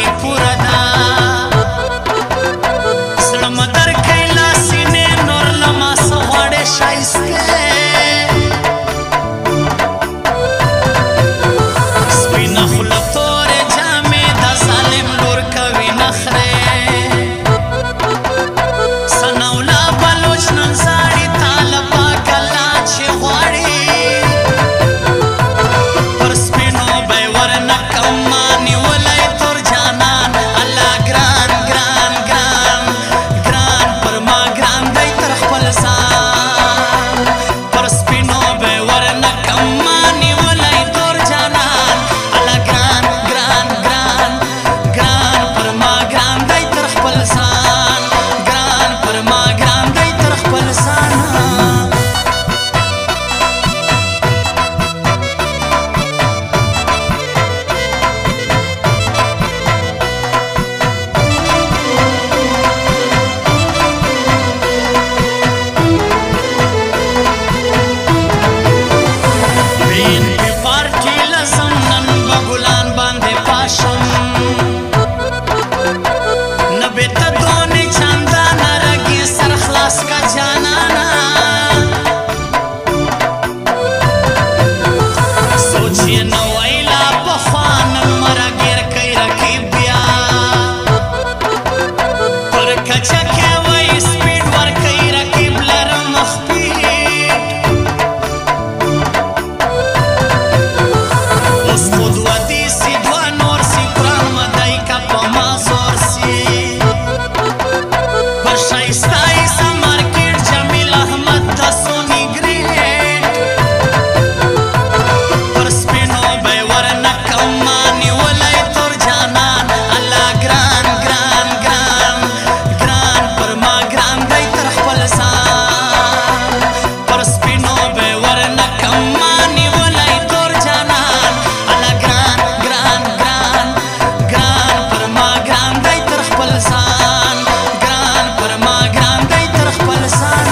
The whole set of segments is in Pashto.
کې پوره ده زړه مه درکوي لا سینې نور له ما څه غواړې ښایستې سپینه خوله تورې جامې د ظالم لور کوي نخرې ثناءالله بلوچ نن زاړي تا له پاکه لا چې غواړي پر سپینو به یې ورنه کم ما نیولی تور جانان الله ګران ګران ګران ګران پر ما ګران دی تر خپل ځان پر سپینو به یې ورنه کم ما نیولی تور جانان الله ګران ګران ګران ګران پر ما ګران دی تر خپل ځان ګران پر ما ګران دی تر خپل ځان BNP پارټي لسم نن به ګلان باندې پاشم نه بېته دونې چندانه رګې سر خلاص کا جانانا سوچ یې نه وی لا پخوا نن مره ګیر کوي رقیب بیا پر کچه کې وی سپیډ ورکوي رقیب لره مخپیډ اوس خود ودی سی دوه نور سی قرآن مدی که په ما زور سی په ښایسته ایسه مارکیټ جمیل احمد د سونی ګریډ پر سپینو به یې ورنه کم ما نیولی تور جانان الله ګران ګران ګران ګران پر ما ګران دی تر خپل ځان پر سپینو به یې ورنه کم ما نیولی تور جانان الله ګران ګران ګران ګران پر ما ګران دی تر خپل ځان ګران پر ما ګران دی تر خپل ځان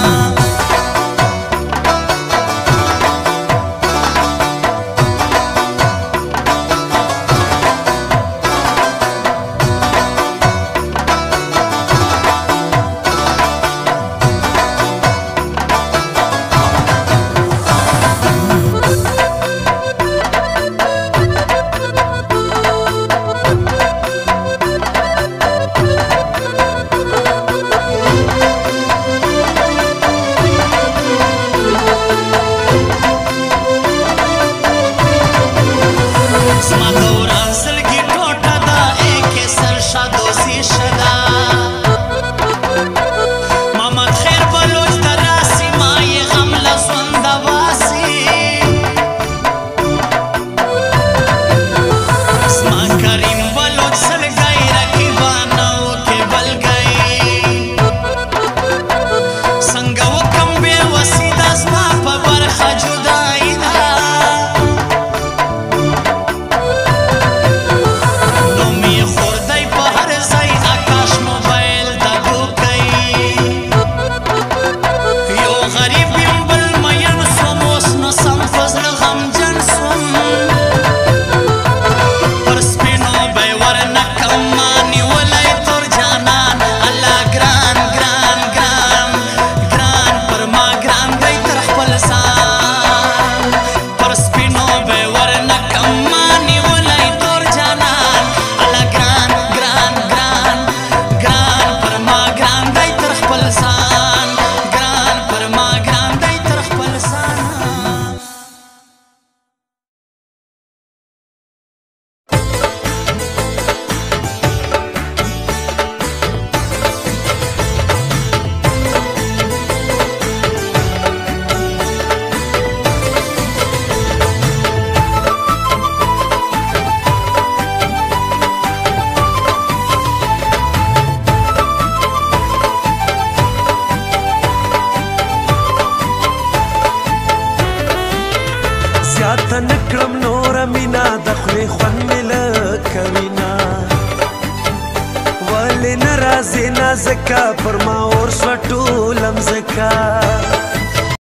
زما د وران زړګي ټوټه ده ایکې سرشه دوزي ښه ده محمد خیر بلوچ ته راسي ما یې غم له ژونده باسي زما کریم بلوچ سلګی رقیبانه وکې بلګی څنګه وکم بې وسي ده زما په برخه جدایي ده نوم یې خور دی په هر ځای آکاش موبایل د ګوکۍ یو غریب یم بل مین سوم اوس نو سم په زړه غمجن سوم پر سپینو به یې ورنه کم ما نیولی تور جانان الله ګران ګران ګران ګران پر ما ګران دی تر خپل ځان پر سپینو به یې ورنه کم ما نیولی تور جانان الله ګران ګران ګران ګران پر ما ګران دی تر خپل ځان ګران پر ما ګران دی تر خپل ځان زیاته نکړم نوره مینا د خولې خوند مې لکه وینا ولې نه راځې نازکه پر ما اور شوه ټوله مځکه